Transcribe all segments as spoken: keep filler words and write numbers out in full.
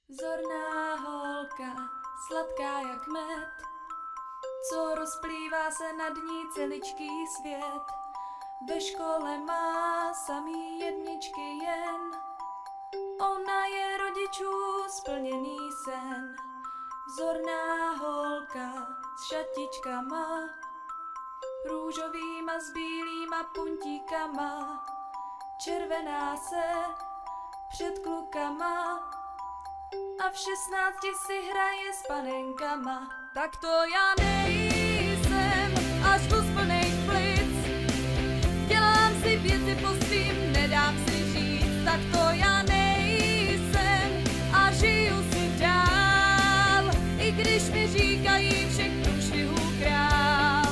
Vzorná holka, sladká jak med, co rozplývá se nad ní celičký svět. Ve škole má samý jedničky jen, ona je rodičů splněný sen. Vzorná holka s šatičkama, růžovýma s bílýma puntíkama, červená se před klukama a v šestnácti si hraje s panenkama. Tak to já nejsem až kus plnej plic, dělám si věci po svým, nedám si říct. Tak to já nejsem a žiju si dál, i když mi říkají všech průšvihů král.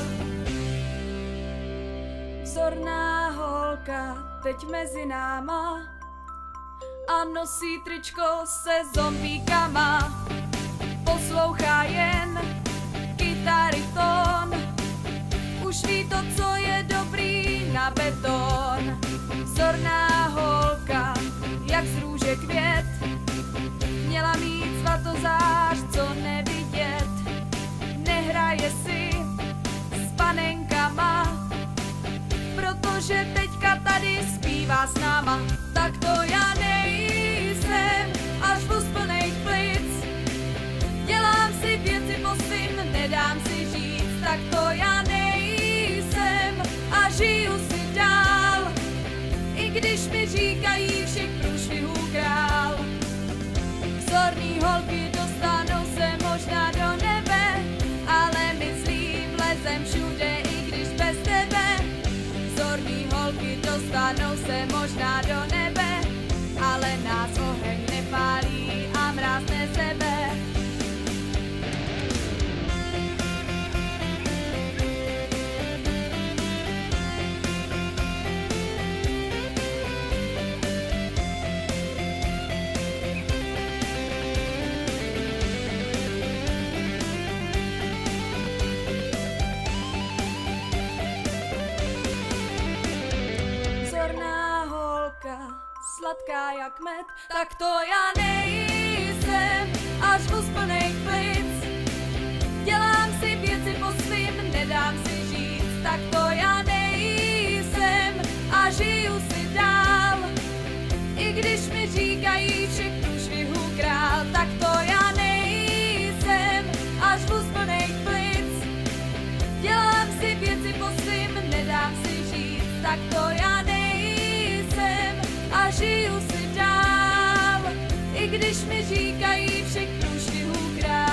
Vzorná holka teď mezi náma a nosí tričko se zombíkama, poslouchá jen kytary tón, už ví to, co je dobrý na beton. Vzorná holka, jak z růže květ, měla mít svatozář, co nevidět. Nehraje si s panenkama, protože teďka tady zpívá s náma. Tak to já nejsem až vůz plnej plic, dělám si věci po svým, nedám si říct. Tak to já nejsem a žiju si dál, i když mi říkají všech průšvihů král. Vzorný holky dostanou se možná do nebe, ale my zlí vlezem všude, i když bez tebe. Vzorný holky dostanou se možná do nebe, ale nás oheň nepálí a mráz nesebe. Vzorná holka, sladká jak med, tak to já nejsem až vůz plnej plic, dělám si věci po svým, nedám si říct. Tak to já nejsem a žiju si dál, i když mi říkají všech průšvihů král. Tak to já nejsem až vůz plnej plic, dělám si věci po svým, nedám si říct. Tak to já nejsem a žiju si dál, i když mi říkají všech průšvihů král.